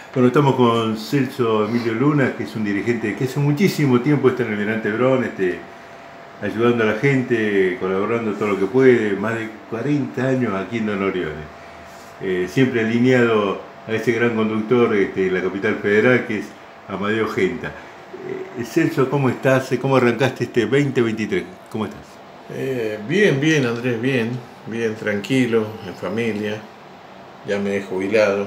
Bueno, estamos con Celso Emilio Luna, que es un dirigente que hace muchísimo tiempo está en el Almirante Brown, ayudando a la gente, colaborando todo lo que puede, más de 40 años aquí en Don Orione. Siempre alineado a ese gran conductor de la capital federal, que es Amadeo Genta. Celso, ¿cómo estás? ¿Cómo arrancaste este 2023? ¿Cómo estás? Bien, Andrés, bien, tranquilo, en familia, ya me he jubilado.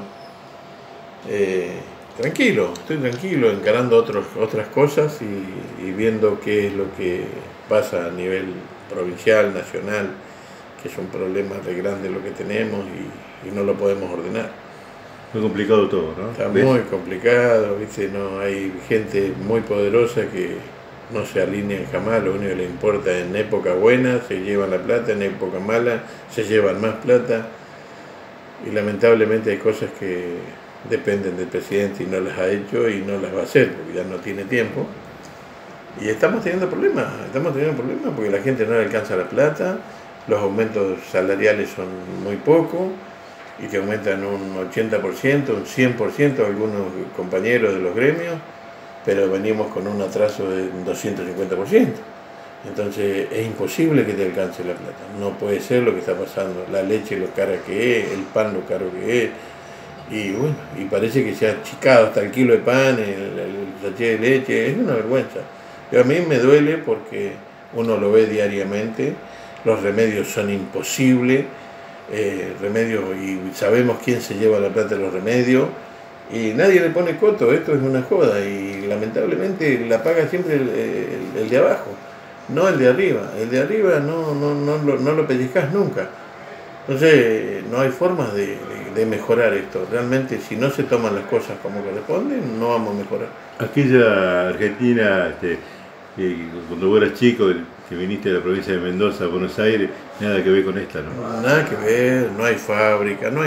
Estoy tranquilo, encarando otras cosas y viendo qué es lo que pasa a nivel provincial, nacional, que es un problema de grande lo que tenemos y no lo podemos ordenar. Muy complicado todo, ¿no? Está muy complicado, ¿viste? No, hay gente muy poderosa que no se alinean jamás, lo único que les importa en época buena se llevan la plata, en época mala se llevan más plata y lamentablemente hay cosas que dependen del presidente y no las ha hecho y no las va a hacer porque ya no tiene tiempo y estamos teniendo problemas porque la gente no le alcanza la plata, los aumentos salariales son muy pocos y que aumentan un 80%, un 100% algunos compañeros de los gremios, pero venimos con un atraso de un 250%. Entonces es imposible que te alcance la plata, no puede ser lo que está pasando, la leche lo cara que es, el pan lo caro que es, y bueno, y parece que se ha achicado hasta el kilo de pan, el sachet de leche, es una vergüenza. Pero a mí me duele porque uno lo ve diariamente, los remedios son imposibles, remedios, y sabemos quién se lleva la plata de los remedios, y nadie le pone coto, esto es una joda, y lamentablemente la paga siempre el de abajo, no el de arriba. El de arriba no lo pellizcás nunca. Entonces no hay formas de mejorar esto. Realmente si no se toman las cosas como corresponden, no vamos a mejorar. Aquella Argentina, cuando vos eras chico, que viniste de la provincia de Mendoza a Buenos Aires, nada que ver con esta, ¿no? Nada que ver, no hay fábrica, no hay